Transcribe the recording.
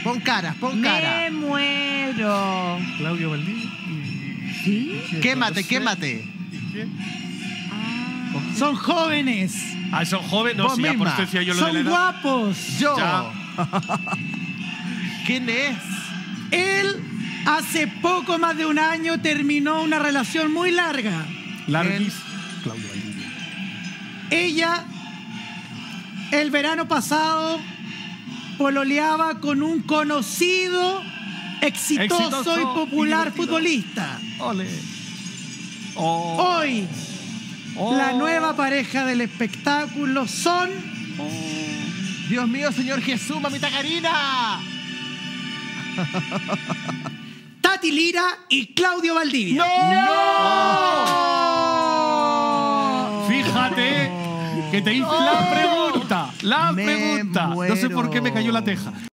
Pon cara, pon cara. Me muero. Claudio Valdivia. ¿Sí? Quémate, No sé. quémate. ¿Y qué? Son jóvenes. Ah, son jóvenes. No, Vos si ya por misma. esto decía yo lo de la Son edad. guapos. Yo. Ya. ¿Quién es? Él hace poco más de un año terminó una relación muy larga. Larguis. Claudio Valdivia. Ella, el verano pasado, pololeaba con un conocido, exitoso y popular divertido. futbolista. Ole. Oh. Hoy, Oh. la nueva pareja del espectáculo son... Dios mío, Señor Jesús, mamita Karina. Tati Lira y Claudio Valdivia. Fíjate que te hice la pregunta. La Me pregunta. No sé por qué me cayó la teja.